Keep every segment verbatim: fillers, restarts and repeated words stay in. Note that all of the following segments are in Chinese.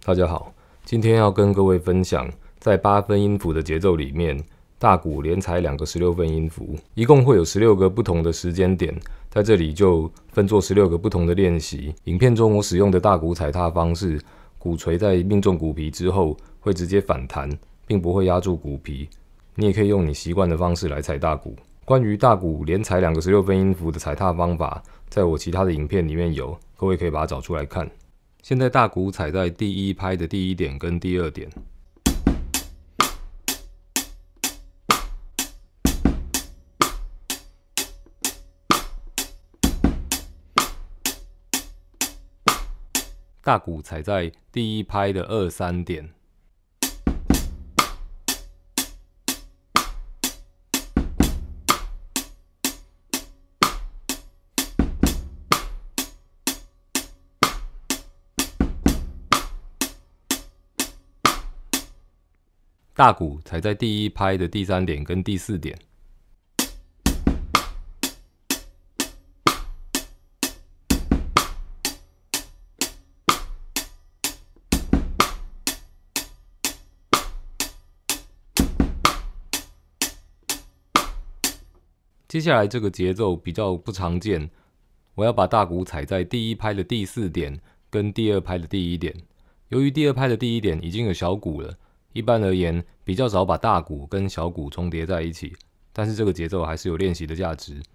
大家好，今天要跟各位分享，在八分音符的节奏里面，大鼓连踩两个十六分音符，一共会有十六个不同的时间点，在这里就分作十六个不同的练习。影片中我使用的大鼓踩踏方式，鼓槌在命中鼓皮之后会直接反弹，并不会压住鼓皮。你也可以用你习惯的方式来踩大鼓。关于大鼓连踩两个十六分音符的踩踏方法，在我其他的影片里面有，各位可以把它找出来看。现在大鼓踩在第一拍的第一点跟第二点，大鼓踩在第一拍的二三点，大鼓踩在第一拍的第三点跟第四点，接下来这个节奏比较不常见，我要把大鼓踩在第一拍的第四点跟第二拍的第一点。由于第二拍的第一点已经有小鼓了，一般而言比较少把大鼓跟小鼓重叠在一起，但是这个节奏还是有练习的价值。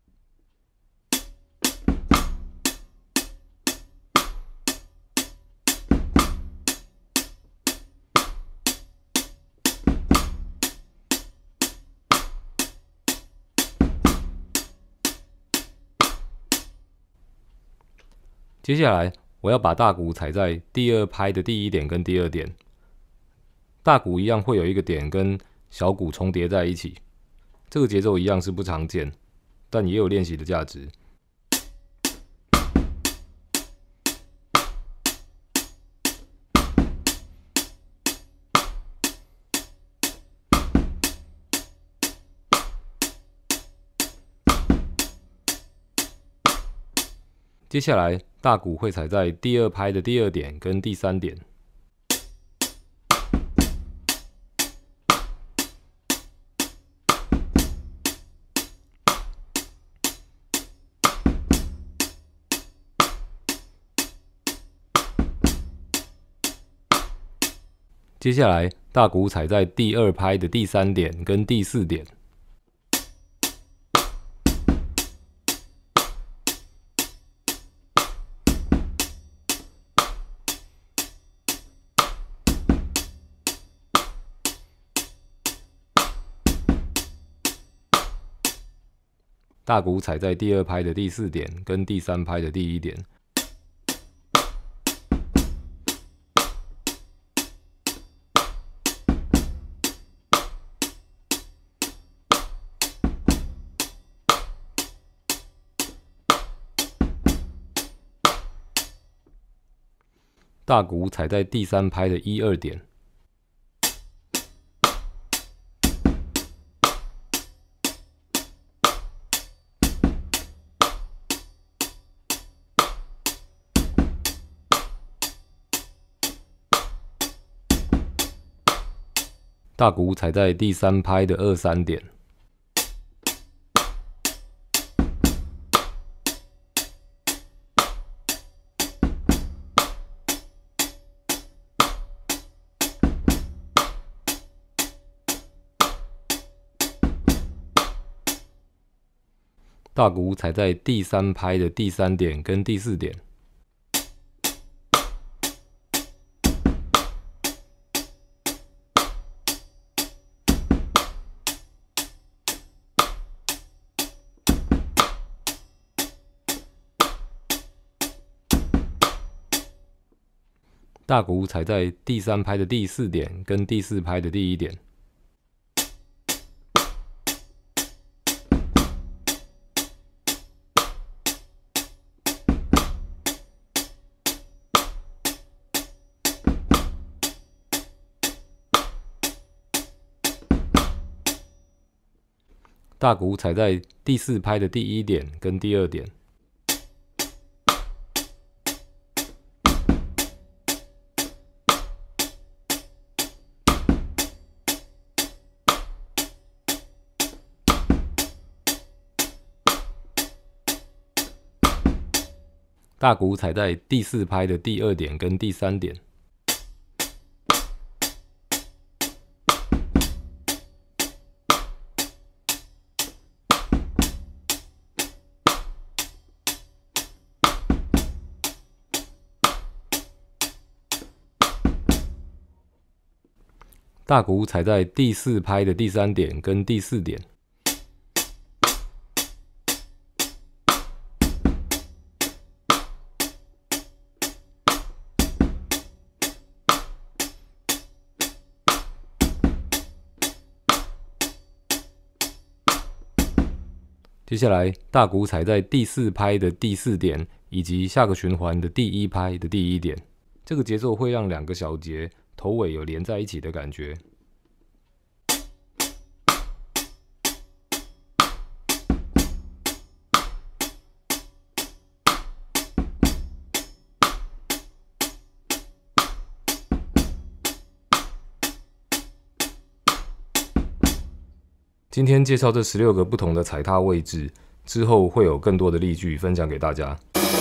接下来我要把大鼓踩在第二拍的第一点跟第二点，大鼓一样会有一个点跟小鼓重叠在一起，这个节奏一样是不常见，但也有练习的价值。接下来大鼓会踩在第二拍的第二点跟第三点，接下来大鼓踩在第二拍的第三点跟第四点，大鼓踩在第二拍的第四点跟第三拍的第一点，大鼓踩在第三拍的一二点，大鼓踩在第三拍的二三点，大鼓踩在第三拍的第三点跟第四点，大鼓踩在第三拍的第四点跟第四拍的第一点，大鼓踩在第四拍的第一点跟第二点， 大鼓踩在第四拍的第二点跟第三点。大鼓踩在第四拍的第三点跟第四点。接下来，大鼓踩在第四拍的第四点，以及下个循环的第一拍的第一点。这个节奏会让两个小节头尾有连在一起的感觉。今天介绍这十六个不同的踩踏位置，之后会有更多的例句分享给大家。